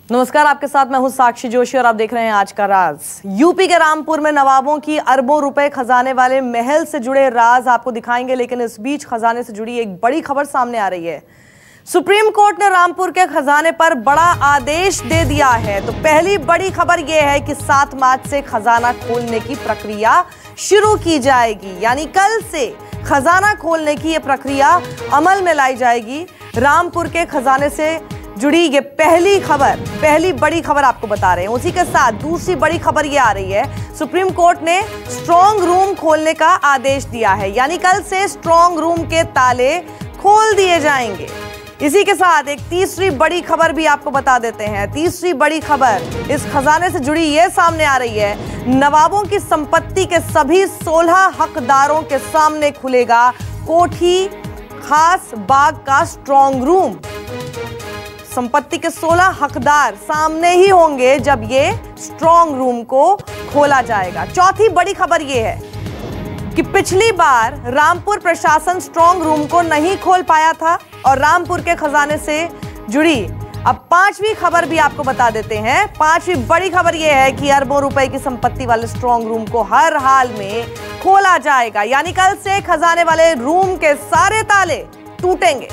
नमस्कार, आपके साथ मैं हूं साक्षी जोशी और आप देख रहे हैं आज का राज। यूपी के रामपुर में नवाबों की अरबों रुपए खजाने वाले महल से जुड़े राज आपको दिखाएंगे, लेकिन इस बीच खजाने से जुड़ी एक बड़ी खबर सामने आ रही है। सुप्रीम कोर्ट ने रामपुर के खजाने पर बड़ा आदेश दे दिया है। तो पहली बड़ी खबर यह है कि 7 मार्च से खजाना खोलने की प्रक्रिया शुरू की जाएगी, यानी कल से खजाना खोलने की यह प्रक्रिया अमल में लाई जाएगी। रामपुर के खजाने से जुड़ी ये पहली बड़ी खबर आपको बता रहे हैं। उसी के साथ दूसरी बड़ी खबर ये आ रही है, सुप्रीम कोर्ट ने स्ट्रॉन्ग रूम खोलने का आदेश दिया है, यानी कल से स्ट्रॉन्ग रूम के ताले खोल दिए जाएंगे। इसी के साथ एक तीसरी बड़ी खबर भी आपको बता देते हैं। तीसरी बड़ी खबर इस खजाने से जुड़ी ये सामने आ रही है, नवाबों की संपत्ति के सभी 16 हकदारों के सामने खुलेगा कोठी खास बाग का स्ट्रॉन्ग रूम। संपत्ति के 16 हकदार सामने ही होंगे जब ये स्ट्रॉन्ग रूम को खोला जाएगा। चौथी बड़ी खबर ये है कि पिछली बार रामपुर प्रशासन स्ट्रॉन्ग रूम को नहीं खोल पाया था और रामपुर के खजाने से जुड़ी अब 5वीं खबर भी आपको बता देते हैं। 5वीं बड़ी खबर यह है कि अरबों रुपए की संपत्ति वाले स्ट्रॉन्ग रूम को हर हाल में खोला जाएगा, यानी कल से खजाने वाले रूम के सारे ताले टूटेंगे।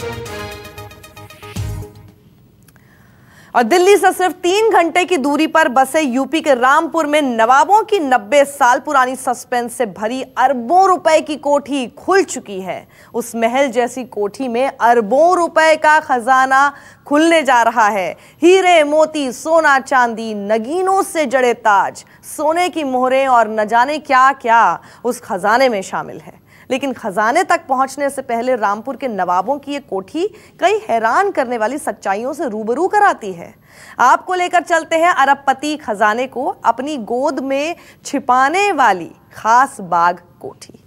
और दिल्ली से सिर्फ 3 घंटे की दूरी पर बसे यूपी के रामपुर में नवाबों की 90 साल पुरानी सस्पेंस से भरी अरबों रुपए की कोठी खुल चुकी है। उस महल जैसी कोठी में अरबों रुपए का खजाना खुलने जा रहा है। हीरे मोती, सोना चांदी, नगीनों से जड़े ताज, सोने की मोहरें और न जाने क्या क्या उस खजाने में शामिल है। लेकिन खजाने तक पहुंचने से पहले रामपुर के नवाबों की ये कोठी कई हैरान करने वाली सच्चाइयों से रूबरू कराती है। आपको लेकर चलते हैं अरबपति खजाने को अपनी गोद में छिपाने वाली खास बाग कोठी।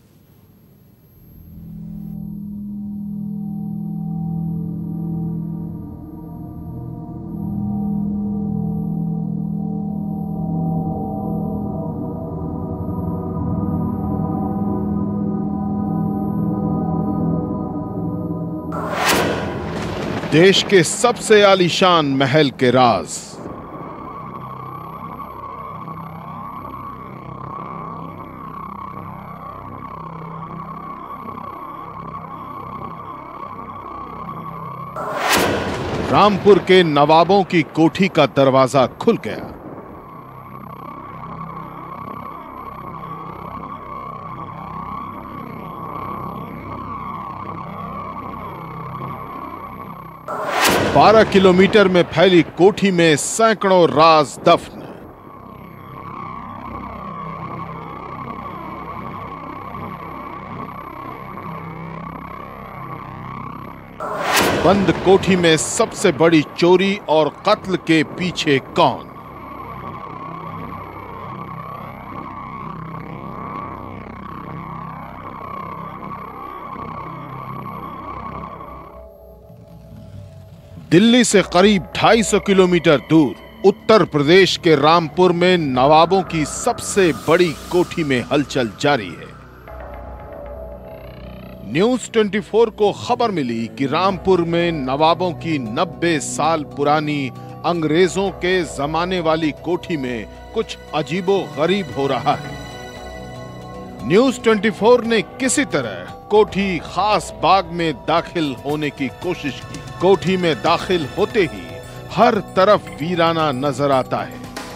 देश के सबसे आलीशान महल के राज। रामपुर के नवाबों की कोठी का दरवाजा खुल गया। बारह किलोमीटर में फैली कोठी में सैकड़ों राज दफन। बंद कोठी में सबसे बड़ी चोरी और कत्ल के पीछे कौन? दिल्ली से करीब 250 किलोमीटर दूर उत्तर प्रदेश के रामपुर में नवाबों की सबसे बड़ी कोठी में हलचल जारी है। न्यूज 24 को खबर मिली कि रामपुर में नवाबों की 90 साल पुरानी अंग्रेजों के जमाने वाली कोठी में कुछ अजीबो-गरीब हो रहा है। न्यूज 24 ने किसी तरह कोठी खास बाग में दाखिल होने की कोशिश की। कोठी में दाखिल होते ही हर तरफ वीराना नजर आता है,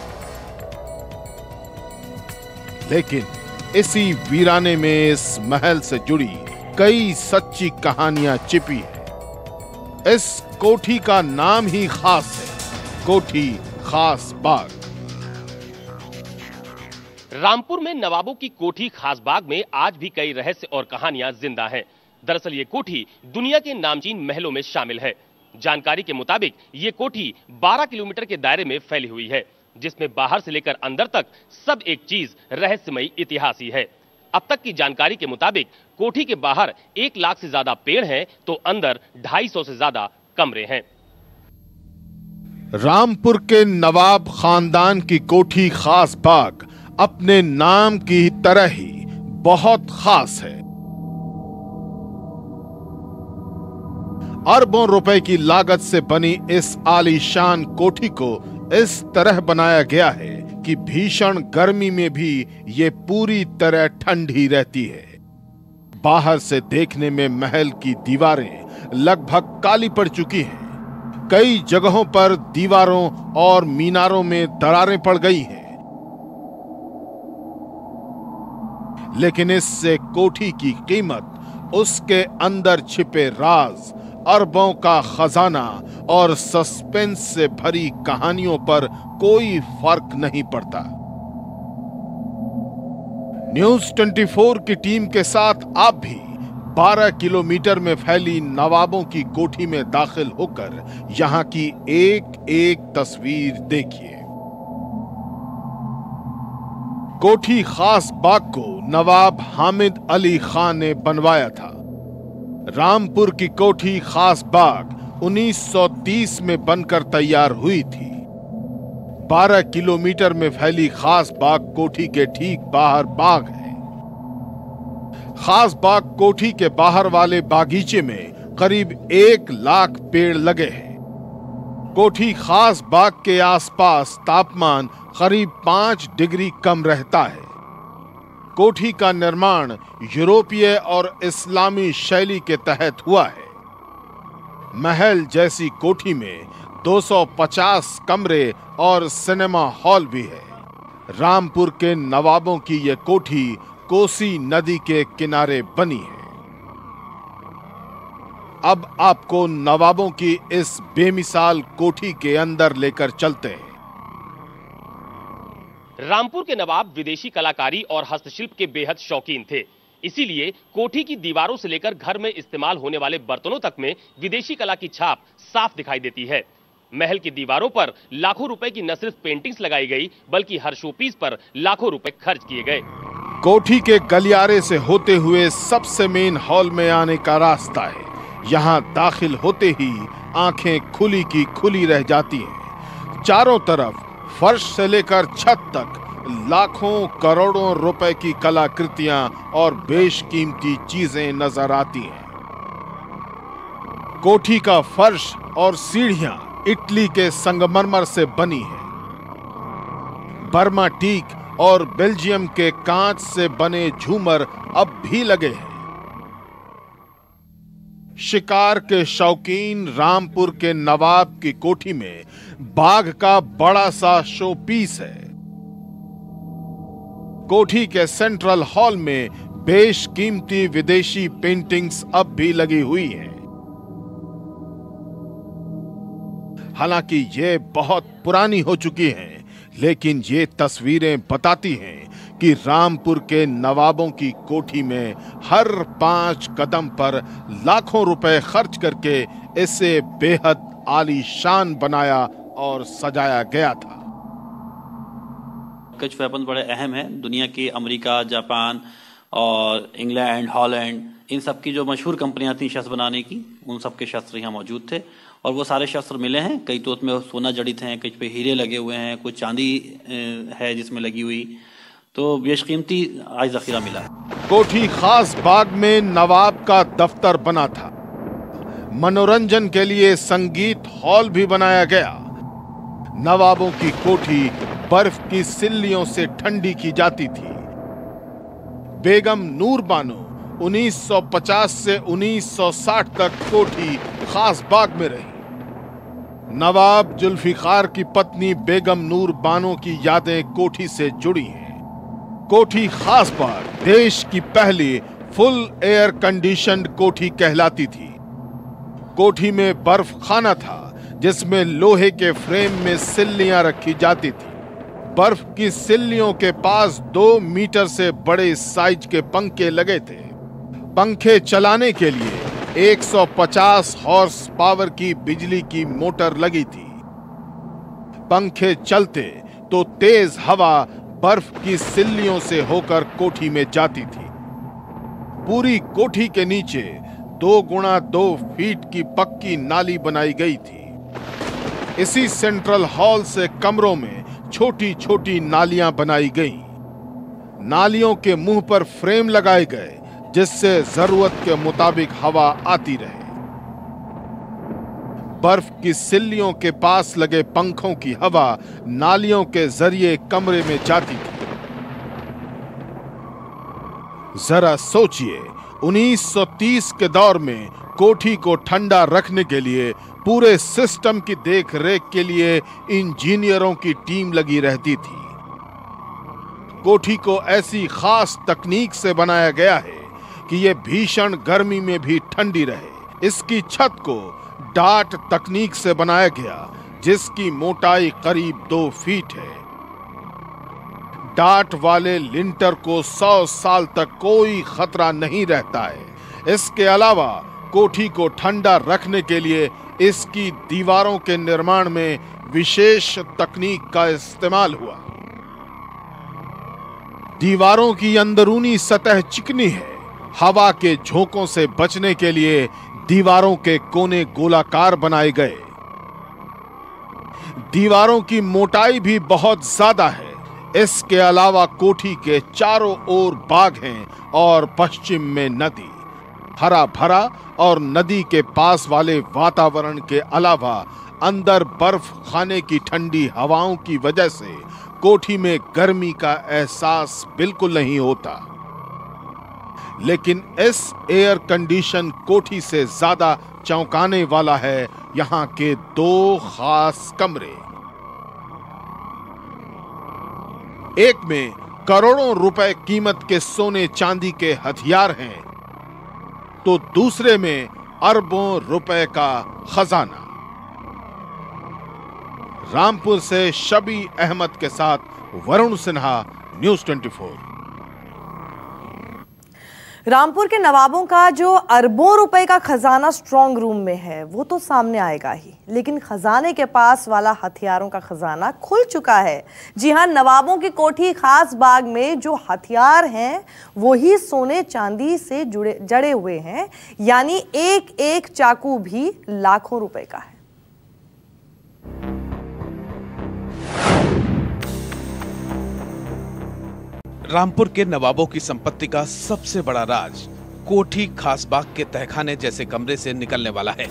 लेकिन इसी वीराने में इस महल से जुड़ी कई सच्ची कहानियां छिपी है। इस कोठी का नाम ही खास है, कोठी खास बाग। रामपुर में नवाबों की कोठी खास बाग में आज भी कई रहस्य और कहानियां जिंदा हैं। दरअसल ये कोठी दुनिया के नामचीन महलों में शामिल है। जानकारी के मुताबिक ये कोठी 12 किलोमीटर के दायरे में फैली हुई है, जिसमें बाहर से लेकर अंदर तक सब एक चीज रहस्यमयी इतिहास ही है। अब तक की जानकारी के मुताबिक कोठी के बाहर 1 लाख से ज्यादा पेड़ हैं, तो अंदर 250 से ज्यादा कमरे हैं। रामपुर के नवाब खानदान की कोठी खास बाग अपने नाम की तरह ही बहुत खास है। अरबों रुपए की लागत से बनी इस आलीशान कोठी को इस तरह बनाया गया है कि भीषण गर्मी में भी ये पूरी तरह ठंडी रहती है। बाहर से देखने में महल की दीवारें लगभग काली पड़ चुकी हैं। कई जगहों पर दीवारों और मीनारों में दरारें पड़ गई हैं। लेकिन इससे कोठी की कीमत, उसके अंदर छिपे राज, अरबों का खजाना और सस्पेंस से भरी कहानियों पर कोई फर्क नहीं पड़ता। न्यूज़ 24 की टीम के साथ आप भी 12 किलोमीटर में फैली नवाबों की कोठी में दाखिल होकर यहां की एक एक तस्वीर देखिए। कोठी खास बाग को नवाब हामिद अली खान ने बनवाया था। रामपुर की कोठी खास बाग 1930 में बनकर तैयार हुई थी। 12 किलोमीटर में फैली खास बाग कोठी के ठीक बाहर बाग है। खास बाग कोठी के बाहर वाले बागीचे में करीब 1 लाख पेड़ लगे हैं। कोठी खास बाग के आसपास तापमान करीब 5 डिग्री कम रहता है। कोठी का निर्माण यूरोपीय और इस्लामी शैली के तहत हुआ है। महल जैसी कोठी में 250 कमरे और सिनेमा हॉल भी है। रामपुर के नवाबों की यह कोठी कोसी नदी के किनारे बनी है। अब आपको नवाबों की इस बेमिसाल कोठी के अंदर लेकर चलते हैं। रामपुर के नवाब विदेशी कलाकारी और हस्तशिल्प के बेहद शौकीन थे। इसीलिए कोठी की दीवारों से लेकर घर में इस्तेमाल होने वाले बर्तनों तक में विदेशी कला की छाप साफ दिखाई देती है। महल की दीवारों पर लाखों रुपए की न सिर्फ पेंटिंग्स लगाई गई, बल्कि हर शोपीस पर लाखों रुपए खर्च किए गए। कोठी के गलियारे से होते हुए सबसे मेन हॉल में आने का रास्ता है। यहाँ दाखिल होते ही आंखें खुली की खुली रह जाती हैं। चारों तरफ फर्श से लेकर छत तक लाखों करोड़ों रुपए की कलाकृतियां और बेशकीमती चीजें नजर आती हैं। कोठी का फर्श और सीढ़ियां इटली के संगमरमर से बनी है। बर्मा टीक और बेल्जियम के कांच से बने झूमर अब भी लगे हैं। शिकार के शौकीन रामपुर के नवाब की कोठी में बाघ का बड़ा सा शो पीस है। कोठी के सेंट्रल हॉल में बेशकीमती विदेशी पेंटिंग्स अब भी लगी हुई हैं। हालांकि ये बहुत पुरानी हो चुकी हैं, लेकिन ये तस्वीरें बताती हैं कि रामपुर के नवाबों की कोठी में हर 5 कदम पर लाखों रुपए खर्च करके इसे बेहद आलीशान बनाया और सजाया गया था। कुछ वेपन बड़े अहम हैं दुनिया की। अमेरिका, जापान और इंग्लैंड, हॉलैंड, इन सब की जो मशहूर कंपनियां थी शस्त्र बनाने की, उन सब के शस्त्र यहाँ मौजूद थे और वो सारे शस्त्र मिले हैं। कई तो उसमें सोना जड़ित हैं, कुछ पे हीरे लगे हुए हैं, कुछ चांदी है जिसमें लगी हुई, तो बेशकीमती आज ज़ख़ीरा मिला है। कोठी खास बाग में नवाब का दफ्तर बना था। मनोरंजन के लिए संगीत हॉल भी बनाया गया। नवाबों की कोठी बर्फ की सिल्लियों से ठंडी की जाती थी। बेगम नूर बानो 1950 से 1960 तक कोठी खास बाग में रही। नवाब जुल्फिकार की पत्नी बेगम नूर बानो की यादें कोठी से जुड़ी हैं। कोठी खास बाग देश की पहली फुल एयर कंडीशन्ड कोठी कहलाती थी। कोठी में बर्फ खाना था जिसमें लोहे के फ्रेम में सिल्लियां रखी जाती थी। बर्फ की सिल्लियों के पास 2 मीटर से बड़े साइज के पंखे लगे थे। पंखे चलाने के लिए 150 हॉर्स पावर की बिजली की मोटर लगी थी। पंखे चलते तो तेज हवा बर्फ की सिल्लियों से होकर कोठी में जाती थी। पूरी कोठी के नीचे 2 गुणा 2 फीट की पक्की नाली बनाई गई थी। इसी सेंट्रल हॉल से कमरों में छोटी छोटी नालियां बनाई गईं। नालियों के मुंह पर फ्रेम लगाए गए जिससे जरूरत के मुताबिक हवा आती रहे। बर्फ की सिल्लियों के पास लगे पंखों की हवा नालियों के जरिए कमरे में जाती थी। जरा सोचिए, 1930 के दौर में कोठी को ठंडा रखने के लिए पूरे सिस्टम की देखरेख के लिए इंजीनियरों की टीम लगी रहती थी। कोठी को ऐसी खास तकनीक से बनाया गया है कि यह भीषण गर्मी में भी ठंडी रहे। इसकी छत को डाट तकनीक से बनाया गया, जिसकी मोटाई करीब 2 फीट है। डाट वाले लिंटर को 100 साल तक कोई खतरा नहीं रहता है। इसके अलावा कोठी को ठंडा रखने के लिए इसकी दीवारों के निर्माण में विशेष तकनीक का इस्तेमाल हुआ। दीवारों की अंदरूनी सतह चिकनी है। हवा के झोंकों से बचने के लिए दीवारों के कोने गोलाकार बनाए गए। दीवारों की मोटाई भी बहुत ज्यादा है। इसके अलावा कोठी के चारों ओर बाग हैं और पश्चिम में नदी। हरा भरा और नदी के पास वाले वातावरण के अलावा अंदर बर्फ खाने की ठंडी हवाओं की वजह से कोठी में गर्मी का एहसास बिल्कुल नहीं होता। लेकिन इस एयर कंडीशन कोठी से ज्यादा चौंकाने वाला है यहां के 2 खास कमरे। एक में करोड़ों रुपए कीमत के सोने चांदी के हथियार हैं, तो दूसरे में अरबों रुपए का खजाना। रामपुर से शबी अहमद के साथ वरुण सिन्हा, न्यूज़ 24। रामपुर के नवाबों का जो अरबों रुपए का खजाना स्ट्रांग रूम में है वो तो सामने आएगा ही, लेकिन खजाने के पास वाला हथियारों का खजाना खुल चुका है। जी हां, नवाबों की कोठी खास बाग में जो हथियार हैं वो ही सोने चांदी से जड़े हुए हैं, यानी एक एक चाकू भी लाखों रुपए का है। रामपुर के नवाबों की संपत्ति का सबसे बड़ा राज कोठी खासबाग के तहखाने जैसे कमरे से निकलने वाला है।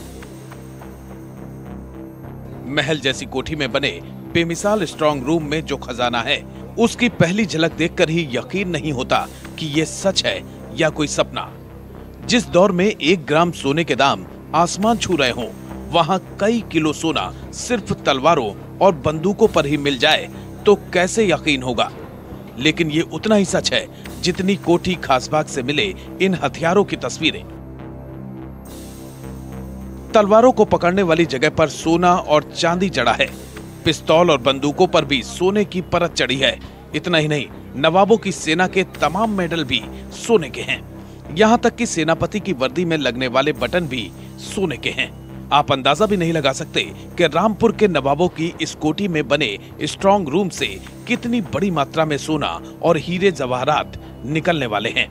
महल जैसी कोठी में बने बेमिसाल स्ट्रांग रूम में जो खजाना है, उसकी पहली झलक देखकर ही यकीन नहीं होता कि ये सच है या कोई सपना। जिस दौर में 1 ग्राम सोने के दाम आसमान छू रहे हों, वहां कई किलो सोना सिर्फ तलवारों और बंदूकों पर ही मिल जाए तो कैसे यकीन होगा। लेकिन ये उतना ही सच है जितनी कोठी खासबाग से मिले इन हथियारों की तस्वीरें। तलवारों को पकड़ने वाली जगह पर सोना और चांदी जड़ा है। पिस्तौल और बंदूकों पर भी सोने की परत चढ़ी है। इतना ही नहीं, नवाबों की सेना के तमाम मेडल भी सोने के हैं। यहाँ तक कि सेनापति की वर्दी में लगने वाले बटन भी सोने के हैं। आप अंदाजा भी नहीं लगा सकते कि रामपुर के नवाबों की इस कोठी में बने स्ट्रांग रूम से कितनी बड़ी मात्रा में सोना और हीरे जवाहरात निकलने वाले हैं।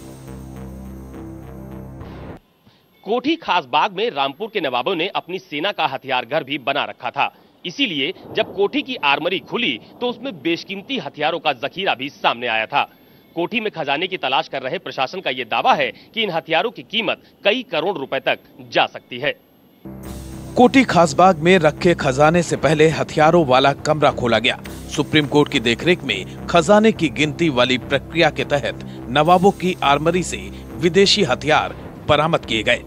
कोठी खासबाग में रामपुर के नवाबों ने अपनी सेना का हथियार घर भी बना रखा था। इसीलिए जब कोठी की आर्मरी खुली तो उसमें बेशकीमती हथियारों का जखीरा भी सामने आया था। कोठी में खजाने की तलाश कर रहे प्रशासन का यह दावा है कि इन हथियारों की कीमत कई करोड़ रुपए तक जा सकती है। कोठी खासबाग में रखे खजाने से पहले हथियारों वाला कमरा खोला गया। सुप्रीम कोर्ट की देखरेख में खजाने की गिनती वाली प्रक्रिया के तहत नवाबों की आर्मरी से विदेशी हथियार बरामद किए गए।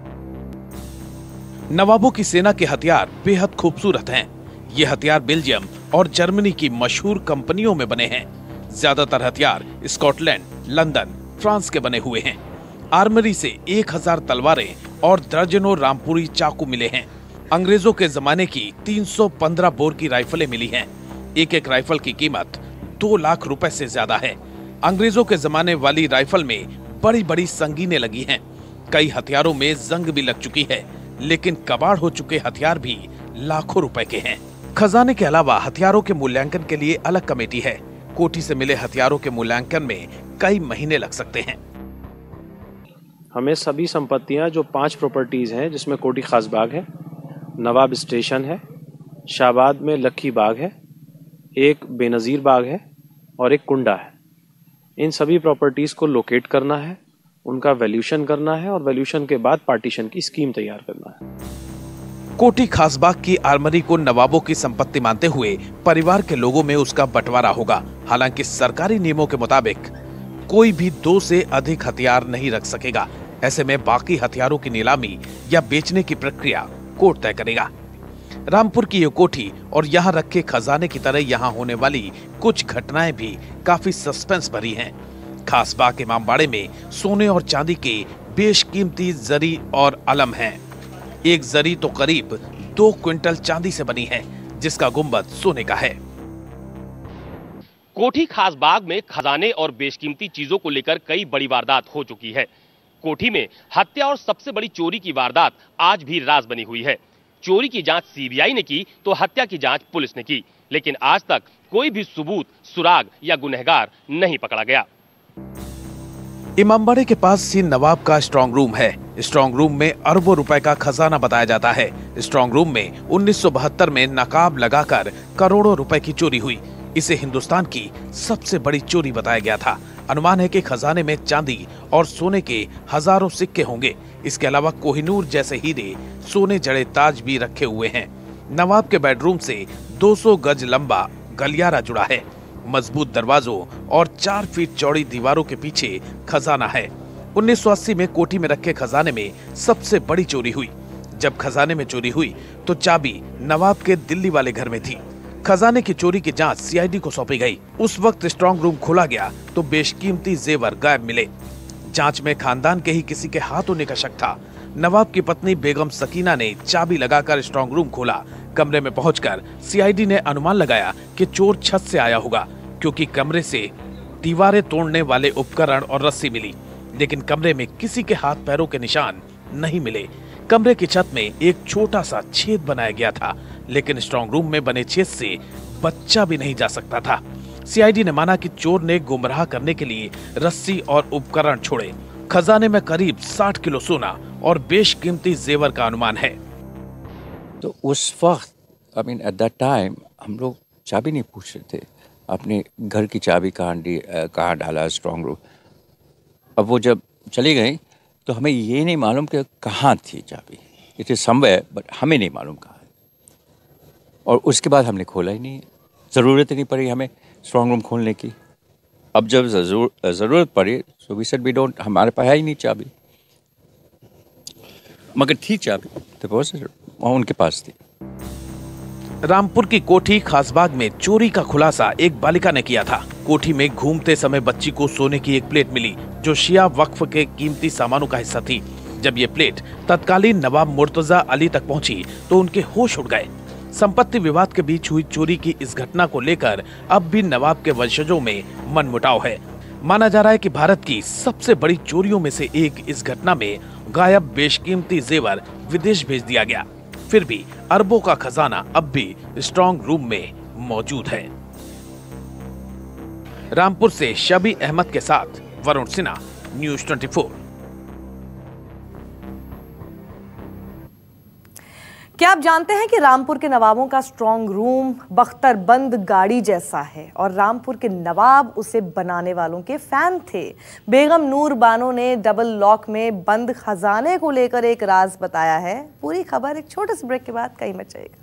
नवाबों की सेना के हथियार बेहद खूबसूरत हैं। ये हथियार बेल्जियम और जर्मनी की मशहूर कंपनियों में बने हैं। ज्यादातर हथियार स्कॉटलैंड, लंदन, फ्रांस के बने हुए हैं। आर्मरी से 1000 तलवारें और दर्जनों रामपुरी चाकू मिले हैं। अंग्रेजों के जमाने की 315 बोर की राइफलें मिली हैं। एक एक राइफल की कीमत 2 लाख रुपए से ज्यादा है। अंग्रेजों के जमाने वाली राइफल में बड़ी बड़ी संगीनें लगी हैं। कई हथियारों में जंग भी लग चुकी है, लेकिन कबाड़ हो चुके हथियार भी लाखों रुपए के हैं। खजाने के अलावा हथियारों के मूल्यांकन के लिए अलग कमेटी है। कोठी से मिले हथियारों के मूल्यांकन में कई महीने लग सकते हैं। हमें सभी संपत्तियां जो 5 प्रॉपर्टीज हैं, जिसमें कोठी खासबाग है, नवाब स्टेशन है, शाहबाद में लक्की बाग है, एक बेनज़ीर बाग है और एक कुंडा है। इन सभी प्रॉपर्टीज को लोकेट करना है, उनका वैल्यूशन करना है और वैल्यूशन के बाद पार्टीशन की स्कीम तैयार करना है। कोठी खासबाग की आर्मरी को नवाबों की संपत्ति मानते हुए परिवार के लोगों में उसका बंटवारा होगा। हालांकि सरकारी नियमों के मुताबिक कोई भी 2 से अधिक हथियार नहीं रख सकेगा। ऐसे में बाकी हथियारों की नीलामी या बेचने की प्रक्रिया कोर्ट तय करेगा। रामपुर की ये कोठी और यहाँ रखे खजाने की तरह यहाँ होने वाली कुछ घटनाएं भी काफी सस्पेंस भरी हैं। खासबाग इमामबाड़े में सोने और चांदी के बेशकीमती जरी और अलम हैं। एक जरी तो करीब 2 क्विंटल चांदी से बनी है, जिसका गुंबद सोने का है। कोठी खासबाग में खजाने और बेशकीमती चीजों को लेकर कई बड़ी वारदात हो चुकी है। कोठी में हत्या और सबसे बड़ी चोरी की वारदात आज भी राज बनी हुई है। चोरी की जांच सीबीआई ने की तो हत्या की जांच पुलिस ने की, लेकिन आज तक कोई भी सबूत, सुराग या गुनहगार नहीं पकड़ा गया। इमामबाड़े के पास सी नवाब का स्ट्रांग रूम है। स्ट्रांग रूम में अरबों रुपए का खजाना बताया जाता है। स्ट्रांग रूम में 1972 में नकाब लगाकर करोड़ों रुपए की चोरी हुई। इसे हिंदुस्तान की सबसे बड़ी चोरी बताया गया था। अनुमान है कि खजाने में चांदी और सोने के हजारों सिक्के होंगे। इसके अलावा कोहिनूर जैसे हीरे, सोने जड़े ताज भी रखे हुए हैं। नवाब के बेडरूम से 200 गज लंबा गलियारा जुड़ा है। मजबूत दरवाजों और 4 फीट चौड़ी दीवारों के पीछे खजाना है। 1980 में कोठी में रखे खजाने में सबसे बड़ी चोरी हुई। जब खजाने में चोरी हुई तो चाबी नवाब के दिल्ली वाले घर में थी। खजाने की चोरी की जांच सीआईडी को सौंपी गई। उस वक्त स्ट्रांग रूम खोला गया तो बेशकीमती जेवर गायब मिले। जांच में खानदान के ही किसी के हाथ होने का शक था। नवाब की पत्नी बेगम सकीना ने चाबी लगाकर स्ट्रांग रूम खोला। कमरे में पहुंचकर सीआईडी ने अनुमान लगाया कि चोर छत से आया होगा, क्योंकि कमरे से दीवारें तोड़ने वाले उपकरण और रस्सी मिली, लेकिन कमरे में किसी के हाथ पैरों के निशान नहीं मिले। कमरे की छत में एक छोटा सा छेद बनाया गया था, लेकिन स्ट्रांग रूम में बने छेद से बच्चा भी नहीं जा सकता था। सीआईडी ने माना कि चोर ने गुमराह करने के लिए रस्सी और उपकरण छोड़े। खजाने में करीब 60 किलो सोना और बेशकीमती जेवर का अनुमान है। तो उस वक्त एट दैट टाइम हम लोग चाबी नहीं पूछ रहे थे, अपने घर की चाबी कहाँ डाला स्ट्रांग रूम। अब वो जब चली गई तो हमें ये नहीं मालूम कि कहाँ थी चाबी। इट इज समवेयर, बट हमें नहीं मालूम कहाँ है। और उसके बाद हमने खोला ही नहीं, ज़रूरत ही नहीं पड़ी हमें स्ट्रांग रूम खोलने की। अब जब ज़रूरत पड़ी so we said we don't, हमारे पास है ही नहीं चाबी, मगर थी चाबी डिपॉजिट उनके पास थी। रामपुर की कोठी खासबाग में चोरी का खुलासा एक बालिका ने किया था। कोठी में घूमते समय बच्ची को सोने की एक प्लेट मिली, जो शिया वक्फ के कीमती सामानों का हिस्सा थी। जब ये प्लेट तत्कालीन नवाब मुर्तजा अली तक पहुंची तो उनके होश उड़ गए। संपत्ति विवाद के बीच हुई चोरी की इस घटना को लेकर अब भी नवाब के वंशजों में मनमुटाव है। माना जा रहा है कि भारत की सबसे बड़ी चोरियों में से एक इस घटना में गायब बेशकीमती जेवर विदेश भेज दिया गया। फिर भी अरबों का खजाना अब भी स्ट्रांग रूम में मौजूद है। रामपुर से शबी अहमद के साथ वरुण सिन्हा, न्यूज़ 24। क्या आप जानते हैं कि रामपुर के नवाबों का स्ट्रांग रूम बख्तरबंद गाड़ी जैसा है और रामपुर के नवाब उसे बनाने वालों के फैन थे। बेगम नूर बानो ने डबल लॉक में बंद खजाने को लेकर एक राज बताया है। पूरी खबर एक छोटे से ब्रेक के बाद कहीं मत जाएगा।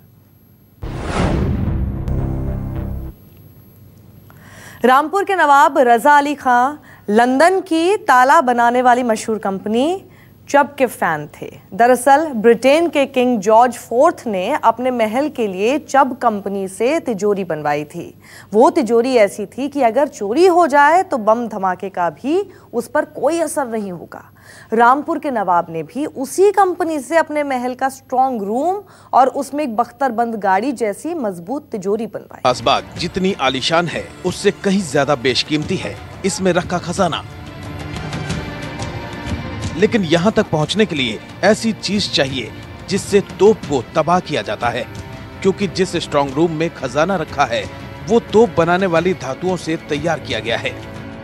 रामपुर के नवाब रजा अली खां लंदन की ताला बनाने वाली मशहूर कंपनी चब के फैन थे। दरअसल ब्रिटेन के किंग जॉर्ज IV ने अपने महल के लिए चब कंपनी से तिजोरी बनवाई थी। वो तिजोरी ऐसी थी कि अगर चोरी हो जाए तो बम धमाके का भी उस पर कोई असर नहीं होगा। रामपुर के नवाब ने भी उसी कंपनी से अपने महल का स्ट्रांग रूम और उसमें एक बख्तरबंद गाड़ी जैसी मजबूत तिजोरी बनवाई। खासबाग जितनी आलीशान है उससे कहीं ज्यादा बेशकीमती है इसमें रखा खजाना। लेकिन यहाँ तक पहुँचने के लिए ऐसी चीज चाहिए जिससे तोप को तबाह किया जाता है, क्योंकि जिस स्ट्रांग रूम में खजाना रखा है वो तोप बनाने वाली धातुओं से तैयार किया गया है।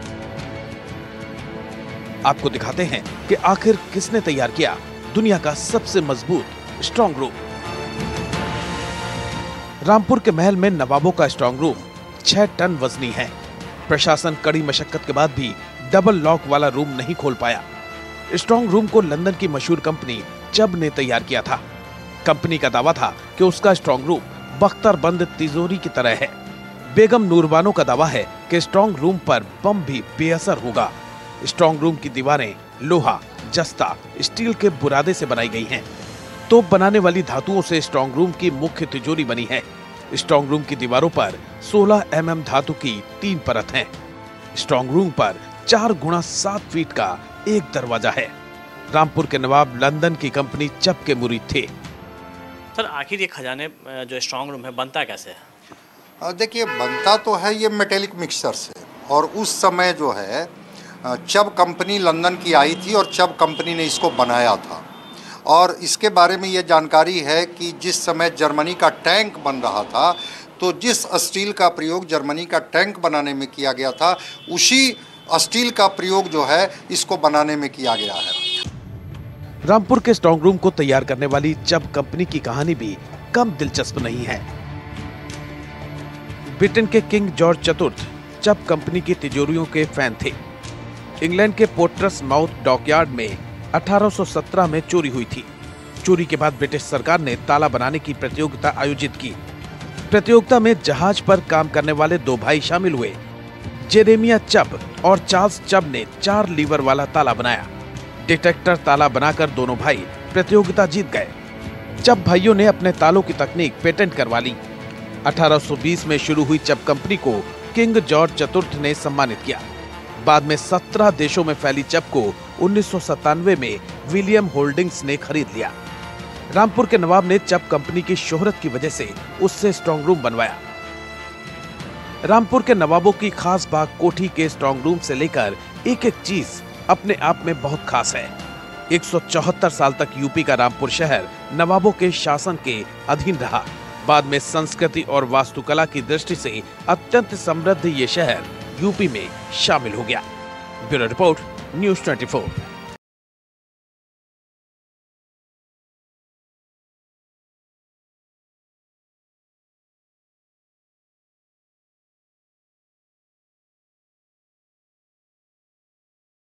आपको दिखाते हैं कि आखिर किसने तैयार किया दुनिया का सबसे मजबूत स्ट्रांग रूम। रामपुर के महल में नवाबों का स्ट्रांग रूम 6 टन वजनी है। प्रशासन कड़ी मशक्कत के बाद भी डबल लॉक वाला रूम नहीं खोल पाया। स्ट्रांग रूम को लंदन की मशहूर कंपनी चब ने तैयार किया था। कंपनी का दावा था कि उसका स्ट्रांग रूम बख्तरबंद तिजोरी की तरह है। बेगम नूरबानो का दावा है कि स्ट्रांग रूम पर बम भी बेअसर होगा। स्ट्रांग रूम की दीवारें लोहा, जस्ता, स्टील के बुरादे से बनाई गई हैं। तोप बनाने वाली धातुओं से स्ट्रांग रूम की मुख्य तिजोरी बनी है। स्ट्रांग रूम की दीवारों पर 16 mm धातु की 3 परत हैं। स्ट्रांग रूम पर 4 × 7 फीट का एक दरवाजा है। रामपुर के नवाब लंदन की कंपनी चप के मुरीद थे। सर, आखिर ये खजाने जो स्ट्रांग रूम है बनता कैसे है? देखिए, बनता तो है ये मेटेलिक मिक्सचर से, और उस समय जो है चब कंपनी लंदन की आई थी और चब कंपनी ने इसको बनाया था। और इसके बारे में ये जानकारी है कि जिस समय जर्मनी का टैंक बन रहा था, तो जिस स्टील का प्रयोग जर्मनी का टैंक बनाने में किया गया था, उसी स्टील का प्रयोग जो है इसको बनाने में किया गया है। रामपुर के स्ट्रांग रूम को तैयार करने वाली चब कंपनी की कहानी भी कम दिलचस्प नहीं है। ब्रिटेन के किंग जॉर्ज चतुर्थ चब कंपनी की तिजोरियों के फैन थे। इंग्लैंड के पोर्ट्स माउथ डॉकयार्ड में 1817 में चोरी हुई थी। चोरी के बाद ब्रिटिश सरकार ने ताला बनाने की प्रतियोगिता आयोजित की। प्रतियोगिता में जहाज पर काम करने वाले 2 भाई शामिल हुए। जेरेमिया चब और चार्ल्स चब ने 4 लीवर वाला ताला बनाया। डिटेक्टर ताला बनाकर दोनों भाई प्रतियोगिता जीत गए। चब भाइयों ने अपने तालों की तकनीक पेटेंट करवा ली। 1820 में शुरू हुई चब कंपनी को किंग जॉर्ज चतुर्थ ने सम्मानित किया। बाद में 17 देशों में फैली चब को 1997 में विलियम होल्डिंग्स ने खरीद लिया। रामपुर के नवाब ने चब कंपनी की शोहरत की वजह से उससे स्ट्रांग रूम बनवाया। रामपुर के नवाबों की खास बाग कोठी के स्ट्रांग रूम से लेकर एक-एक चीज अपने आप में बहुत खास है। 174 साल तक यूपी का रामपुर शहर नवाबों के शासन के अधीन रहा। बाद में संस्कृति और वास्तुकला की दृष्टि से अत्यंत समृद्ध ये शहर यूपी में शामिल हो गया। Bureau report, news 24।